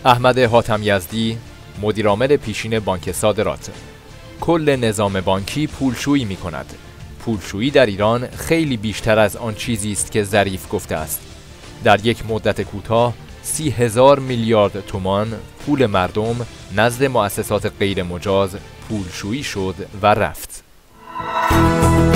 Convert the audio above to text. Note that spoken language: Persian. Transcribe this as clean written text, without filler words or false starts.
احمد حاتم یزدی، مدیرعامل پیشین بانک صادرات: کل نظام بانکی پولشویی می کند. پولشویی در ایران خیلی بیشتر از آن چیزی است که ظریف گفته است. در یک مدت کوتاه 30,000 میلیارد تومان پول مردم نزد مؤسسات غیر مجاز پولشویی شد و رفت.